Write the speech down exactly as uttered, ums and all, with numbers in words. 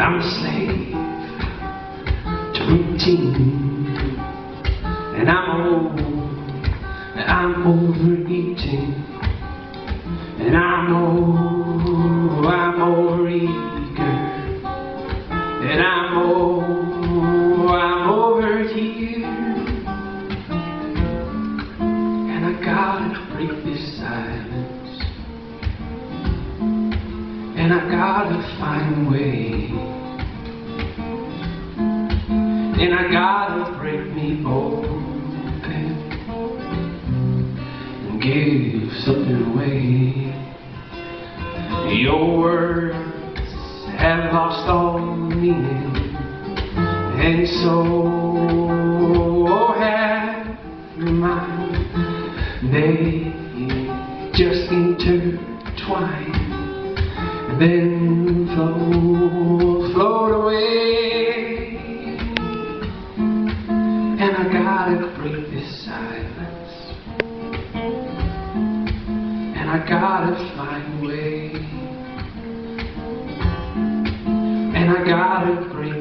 I'm a slave to routine, and I'm old, and I'm overeating, and I know I'm overeager, and I'm old, I'm over here, and I gotta break this silence, and I gotta find a way, and I gotta break me open and give something away. Your words have lost all meaning, and so have mine. They just intertwine, then float, float away. And I gotta break this silence, and I gotta find a way, and I gotta break